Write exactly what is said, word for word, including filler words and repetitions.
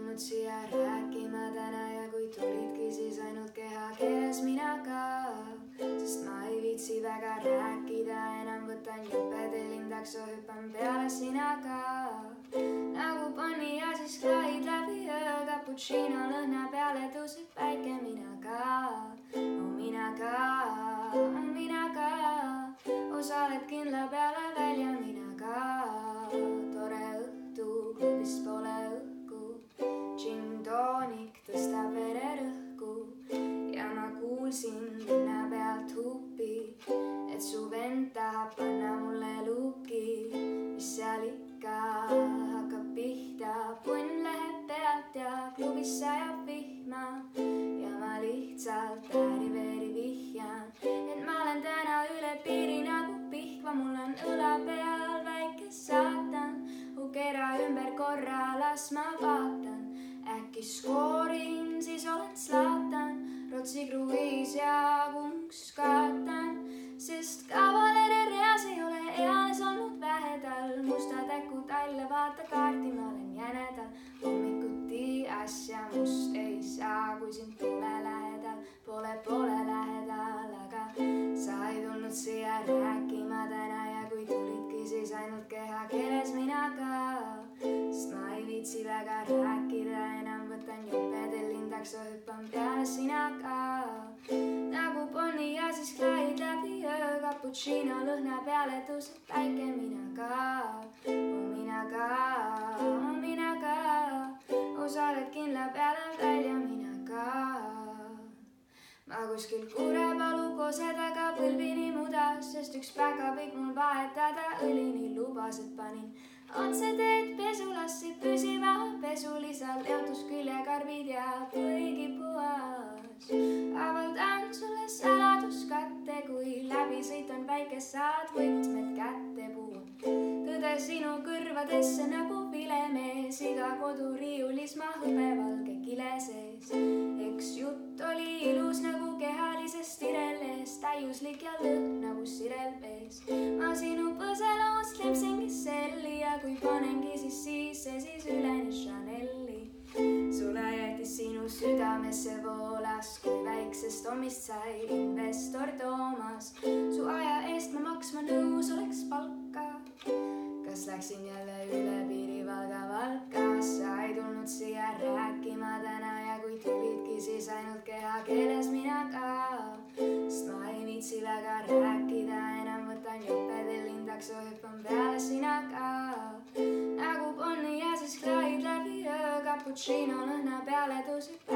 tulnud siia rääkima täna ja kui tulidki, siis ainult kehakeeles mina ka. Sest ma ei viitsi väga rääkida enam, võtan jope tellin takso, hüppan peale sina ka. Nagu Bonnie ja siis Clyde läbi öö, cappuccino lõhna peale tõuseb päike, mina ka. Oh mina ka, oh mina ka, oh sa oled kindla peale välja, mina ka. Tore õhtu, klubis pole õhku, gin tonic tõstab vererõhku ja ma kuulsin linna pealt hupi, et su vend tahab panna mulle luki, mis seal ikka hakkab pihta. Punn läheb pealt ja klubis sajab vihma ja ma lihtsalt ääri-veeri vihjan, et ma olen täna üle piiri nagu Pihkva, mul on õla peal väike saatan. Kera ümber korra, las ma vaatan, äkki skoorin, siis olen Zlatan. Rotsi kruiis ja kunks kaatan, sest kavalere reas ei ole eales olnud vähedal. Musta täku talle, vaata kaarti, ma olen jänedal. Hommikuti asja must ei saa, kui sind pole lähedal, pole pole lähedal. Aga sa ei tulnud siia rääkima täna ja kui tulidki, siis ainult kehakeeles mina ka. Sest ma ei viitsi väga rääkida enam, võtan jope tellin takso, hüppan peale sina ka. Nagu Bonnie ja siis Clyde läbi öö, cappuccino lõhna peale tõuseb päike, mina ka. Oh mina ka, oh mina ka, oh sa oled kindla peale välja, mina ka. Ma kuskil Kurepalu kosedaga põlvini mudas, sest üks päkapikk mul vahetada õlini lubas, et panin otse teed pesulassi püsiva pesulisal, jaotus küljekarvid ja kõigi puhas. Avaldan sulle saladuskatte, kui läbi sõitan väike, saad võtmed kätte puun. Tõde sinu kõrvadesse nagu vilemees, iga koduriiulis ma hõbevalge kile sees. Eks jutt oli ilus nagu kehalisest Irelest, täiuslik ja lõhn nagu sirelvees. Ma sinu põseloos lepsingi selli ja kui panengi siis sisse, siis üleni Chanel'i. Sulle jäetis sinu südamesse voolas, kui väiksest hommist sai investor Toomas. Su aja eest ma maksma nõus oleks palka. Kas läksin jälle üle piiri Valga Valka? Sa ei tulnud siia rääkima täna ja kui tulidki, siis ainult kehakeeles mina ka. Sest ma ei viitsi väga rääkida enam, võtan jope tellin takso, hüppan peale sina ka. Nagu Bonnie ja siis Clyde läbi öö, cappuccino lõhna peale tõuseb